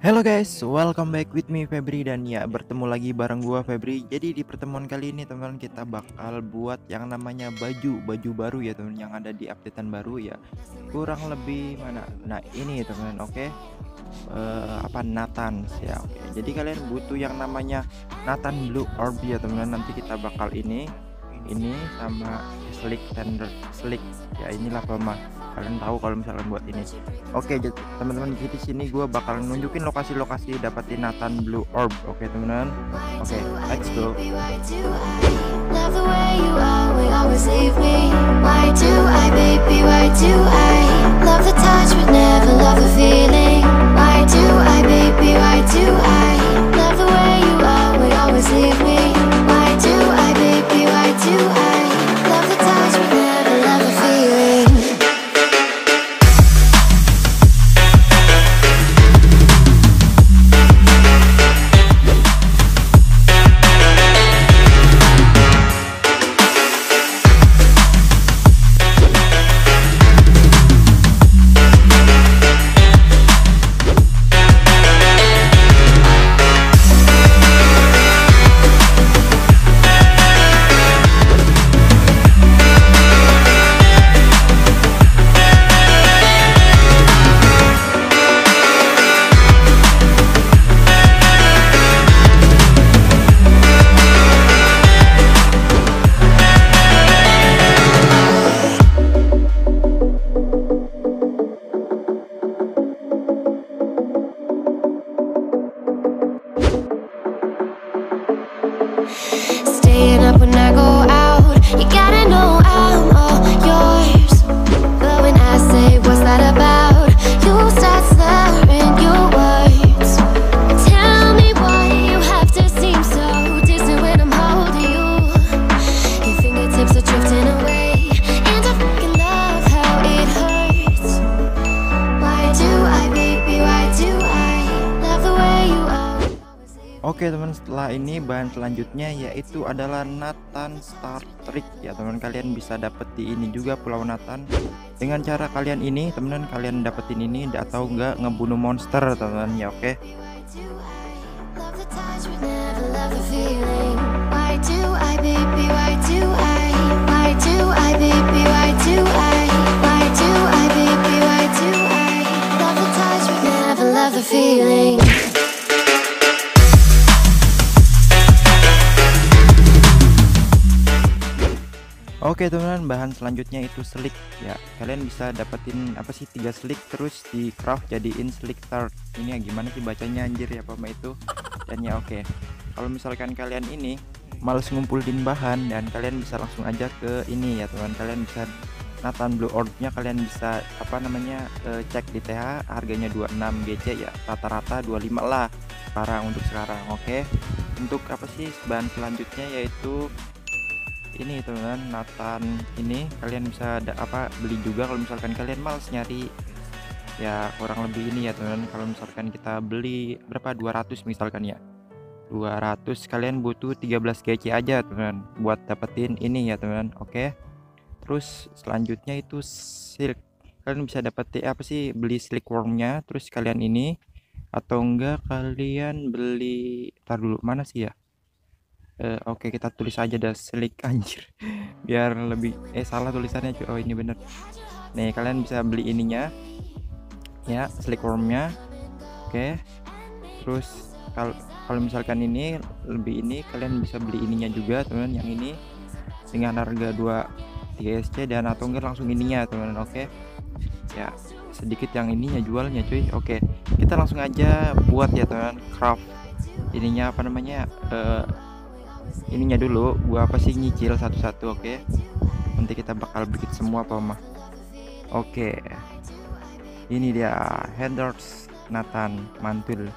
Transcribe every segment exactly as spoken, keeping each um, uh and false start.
Halo guys, welcome back with me Febri, dan ya bertemu lagi bareng gua Febri. Jadi di pertemuan kali ini teman-teman kita bakal buat yang namanya baju baju baru ya teman, yang ada di updatean baru ya. Kurang lebih mana? Nah ini teman, oke. Eh, apa Nathan ya, oke. Jadi kalian butuh yang namanya Nathan Blue Orb ya teman. Nanti kita bakal ini ini sama slick tender slick ya, inilah pemah kalian tahu kalau misalkan buat ini. Oke jadi teman-teman, di sini gue bakal nunjukin lokasi-lokasi dapetin Nathan Blue Orb. Oke teman-teman, oke let's go. Love the way you always, always leave me. Why do I, baby, why do I love the touch but never love the feeling? Why do I, baby, why do I love the way you always, always leave me? Why do I, baby, why do I love the touch but never love the feeling? Staying up when I go out, you gotta know I'm all yours. But when I say what's that about, you start slurring your words. Tell me why you have to seem so distant when I'm holding you. Your fingertips are drifting away, and I fucking love how it hurts. Why do I, baby, why do I love the way you are? Oke teman, setelah ini bahan selanjutnya yaitu adalah Nathan Star Trick ya teman. Kalian bisa dapet di ini juga, Pulau Nathan, dengan cara kalian ini teman, kalian dapetin ini atau enggak ngebunuh monster teman ya. Oke Love the touch but never love the feeling. Why do I, baby, why do I? Why do I, baby, why do I? Why do I, baby, why do I? Love the touch but never love the feeling. Oke teman, bahan selanjutnya itu slick ya. Kalian bisa dapetin apa sih, tiga slick terus di craft jadiin slick tart. Ini ya gimana sih bacanya anjir ya pama itu. Dan ya oke, kalau misalkan kalian ini males ngumpulin bahan, dan kalian bisa langsung aja ke ini ya teman. Kalian bisa Nathan Blue Orb-nya kalian bisa apa namanya eh, cek di T H, harganya dua puluh enam G C ya, rata-rata dua puluh lima lah sekarang untuk sekarang. Oke, untuk apa sih bahan selanjutnya yaitu ini teman, Nathan ini kalian bisa ada apa beli juga kalau misalkan kalian males nyari ya, kurang lebih ini ya teman. Kalau misalkan kita beli berapa, dua ratus misalkan ya, dua ratus kalian butuh tiga belas G C aja teman buat dapetin ini ya teman. Oke, terus selanjutnya itu silk. Kalian bisa dapetin apa sih, beli silk wormnya, terus kalian ini atau enggak kalian beli, tar dulu mana sih ya. Uh, Oke okay, kita tulis aja dah slick anjir biar lebih eh salah tulisannya cuy. Oh ini bener nih, kalian bisa beli ininya ya, slick wormnya. Oke okay. Terus kalau kalau misalkan ini lebih ini, kalian bisa beli ininya juga teman, yang ini dengan harga dua tiga S C, dan atau enggak langsung ininya teman. Oke okay. Ya sedikit yang ininya jualnya cuy. Oke okay. Kita langsung aja buat ya teman, craft ininya apa namanya uh, ininya dulu. Gua apa sih nyicil satu-satu. Oke, nanti kita bakal bikin semua apa mah. Oke, ini dia Headers Nathan mantul.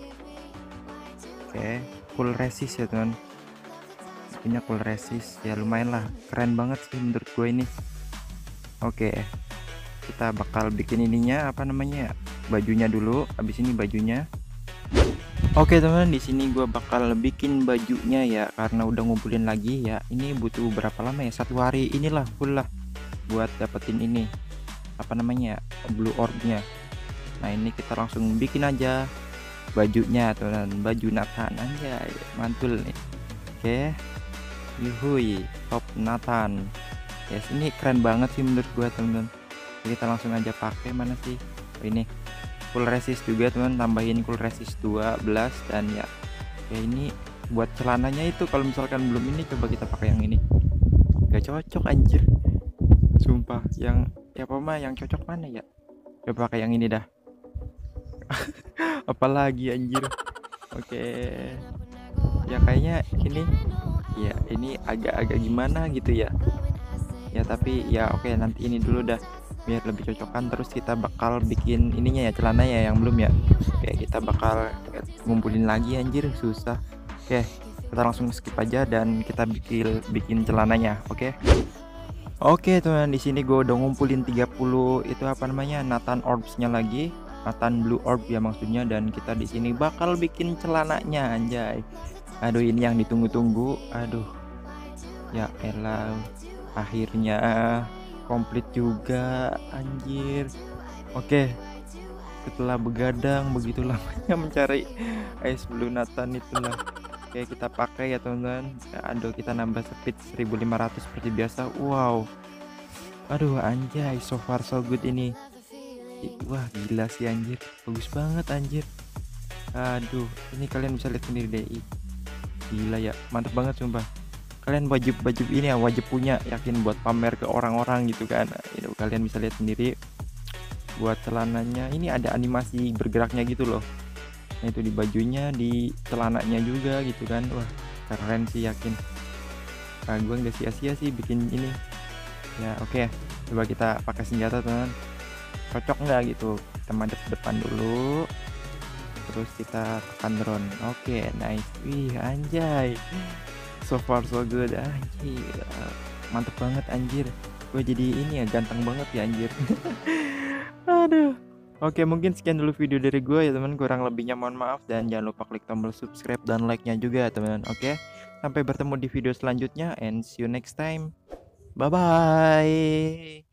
Oke, full resist ya teman, punya full resist ya, lumayan lah, keren banget sih menurut gue ini. Oke, kita bakal bikin ininya apa namanya, bajunya dulu. Habis ini bajunya. Oke teman, di sini gue bakal bikin bajunya ya, karena udah ngumpulin lagi ya. Ini butuh berapa lama ya, satu hari inilah full lah buat dapetin ini apa namanya, blue orbnya. Nah ini kita langsung bikin aja bajunya teman-teman, baju Nathan anjay mantul nih. Oke, yuhui top Nathan. Yes, ini keren banget sih menurut gua teman-teman. Kita langsung aja pakai, mana sih? Oh, ini full resist juga teman, tambahin full resist dua belas dan ya kayak ini buat celananya itu kalau misalkan belum ini coba kita pakai yang ini. Gak cocok anjir. Sumpah, yang ya apa mah yang cocok mana ya? Coba pakai yang ini dah. Apalagi anjir. Oke. Ya kayaknya ini ya ini agak-agak gimana gitu ya. Ya tapi ya oke nanti ini dulu dah biar lebih cocokan, terus kita bakal bikin ininya ya celana ya yang belum ya. Oke, kita bakal ngumpulin lagi anjir susah. Oke, kita langsung skip aja dan kita bikin bikin celananya. Oke. Oke teman, di sini gue udah ngumpulin tiga puluh itu apa namanya Nathan Orbs-nya lagi, Nathan Blue Orb ya maksudnya, dan kita di sini bakal bikin celananya anjay. Aduh ini yang ditunggu-tunggu. Aduh. Ya elah, akhirnya komplit juga anjir. Oke, setelah begadang begitu lamanya mencari Ice Blue Nathan itulah. Oke, kita pakai ya teman-teman. Aduh, kita nambah speed seribu lima ratus seperti biasa. Wow, aduh anjay, so far so good ini. Wah gila sih anjir, bagus banget anjir. Aduh, ini kalian bisa lihat sendiri deh. Gila ya, mantap banget sumpah. Kalian wajib wajib ini ya, wajib punya, yakin buat pamer ke orang-orang gitu kan. Itu kalian bisa lihat sendiri. Buat celananya ini ada animasi bergeraknya gitu loh. Nah, itu di bajunya, di celananya juga gitu kan. Wah keren sih, yakin. Nah, gue nggak sia-sia sih bikin ini. Ya oke, okay. Coba kita pakai senjata teman. Cocok nggak gitu? Kita madep depan dulu. Terus kita tekan drone. Oke, okay, nice. Wih anjay. So far so good anjir, mantep banget anjir. Gue jadi ini ya ganteng banget ya anjir. Aduh. Oke, mungkin sekian dulu video dari gue ya teman, kurang lebihnya mohon maaf, dan jangan lupa klik tombol subscribe dan like nya juga teman. Oke, sampai bertemu di video selanjutnya and see you next time, bye bye.